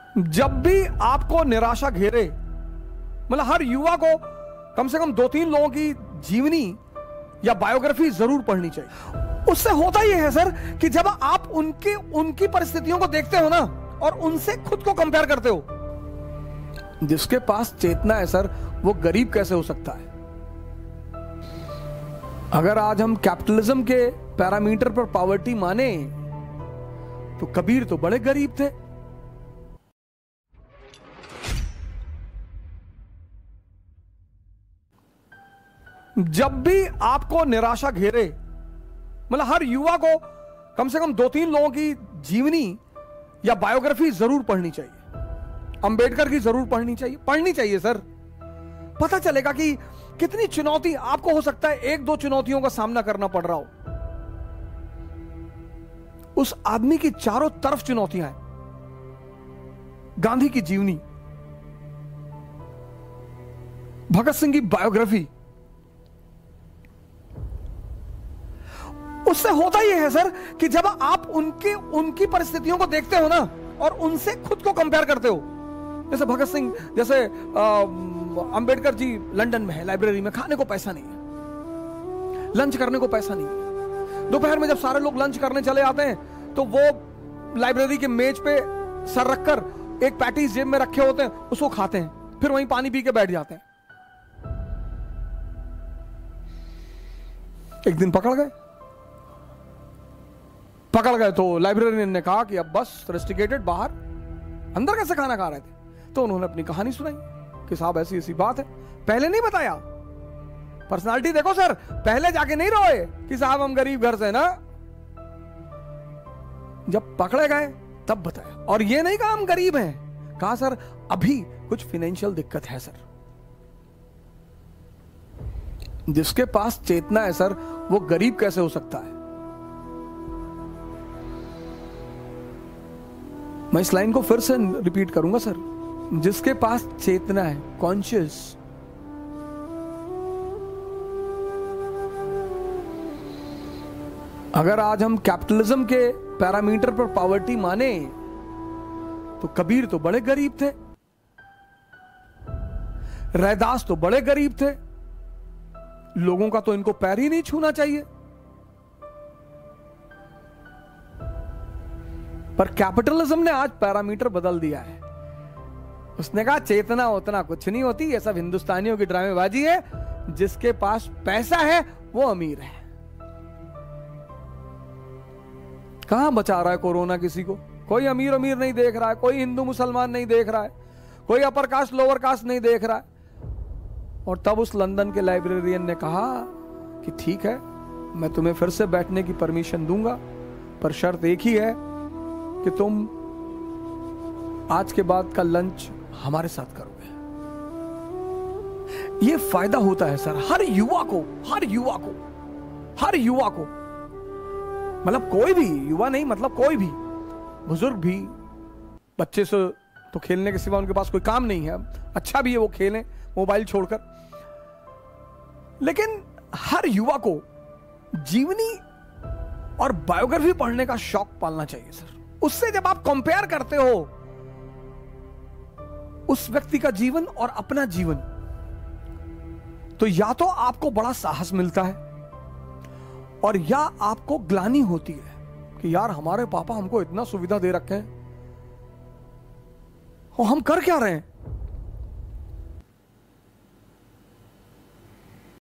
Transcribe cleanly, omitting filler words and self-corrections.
जब भी आपको निराशा घेरे, मतलब हर युवा को कम से कम 2-3 लोगों की जीवनी या बायोग्राफी जरूर पढ़नी चाहिए। उससे होता यह है सर कि जब आप उनकी परिस्थितियों को देखते हो ना और उनसे खुद को कंपेयर करते हो, जिसके पास चेतना है सर वो गरीब कैसे हो सकता है। अगर आज हम कैपिटलिज्म के पैरामीटर पर पॉवर्टी माने तो कबीर तो बड़े गरीब थे। जब भी आपको निराशा घेरे, मतलब हर युवा को कम से कम 2-3 लोगों की जीवनी या बायोग्राफी जरूर पढ़नी चाहिए। अंबेडकर की जरूर पढ़नी चाहिए सर। पता चलेगा कि कितनी चुनौती आपको हो सकता है 1-2 चुनौतियों का सामना करना पड़ रहा हो। उस आदमी की चारों तरफ चुनौतियां हैं। गांधी की जीवनी, भगत सिंह की बायोग्राफी, उससे होता यह है सर कि जब आप उनकी परिस्थितियों को देखते हो ना और उनसे खुद को कंपेयर करते हो, जैसे भगत सिंह, जैसे अंबेडकर जी लंदन में है, लाइब्रेरी में, खाने को पैसा नहीं है, लंच करने को पैसा नहीं है। दोपहर में जब सारे लोग लंच करने चले आते हैं तो वो लाइब्रेरी के मेज पे सर रखकर एक पैटीज जेब में रखे होते हैं, उसको खाते हैं, फिर वहीं पानी पी के बैठ जाते हैं। एक दिन पकड़ गए तो लाइब्रेरियन ने कहा कि अब बस रेस्ट्रिकेटेड, बाहर, अंदर कैसे खाना खा रहे थे। तो उन्होंने अपनी कहानी सुनाई कि साहब ऐसी ऐसी बात है, पहले नहीं बताया। पर्सनालिटी देखो सर, पहले जाके नहीं रोए कि साहब हम गरीब घर से ना, जब पकड़े गए तब बताया। और ये नहीं कहा हम गरीब हैं, कहा सर अभी कुछ फाइनेंशियल दिक्कत है सर। जिसके पास चेतना है सर वो गरीब कैसे हो सकता है। मैं इस लाइन को फिर से रिपीट करूंगा सर, जिसके पास चेतना है, कॉन्शियस, अगर आज हम कैपिटलिज्म के पैरामीटर पर पॉवर्टी माने तो कबीर तो बड़े गरीब थे, रैदास तो बड़े गरीब थे। लोगों का तो इनको पैर ही नहीं छूना चाहिए। पर कैपिटलिज्म ने आज पैरामीटर बदल दिया है। उसने कहा चेतना उतना कुछ नहीं होती, ये सब हिंदुस्तानियों की ड्रामेबाजी है, जिसके पास पैसा है वो अमीर है। कहां बचा रहा है कोरोना किसी को? कोई अमीर नहीं देख रहा है, कोई हिंदू मुसलमान नहीं देख रहा है, कोई अपर कास्ट लोअर कास्ट नहीं देख रहा है। और तब उस लंदन के लाइब्रेरियन ने कहा कि ठीक है, मैं तुम्हें फिर से बैठने की परमिशन दूंगा, पर शर्त एक ही है कि तुम आज के बाद का लंच हमारे साथ करोगे। ये फायदा होता है सर हर युवा को, मतलब कोई भी युवा नहीं, मतलब कोई भी, बुजुर्ग भी, बच्चे से तो खेलने के सिवा उनके पास कोई काम नहीं है। अच्छा भी है वो खेलें मोबाइल छोड़कर, लेकिन हर युवा को जीवनी और बायोग्राफी पढ़ने का शौक पालना चाहिए सर। उससे जब आप कंपेयर करते हो उस व्यक्ति का जीवन और अपना जीवन, तो या तो आपको बड़ा साहस मिलता है और या आपको ग्लानि होती है कि यार हमारे पापा हमको इतना सुविधा दे रखे हैं और हम कर क्या रहे हैं।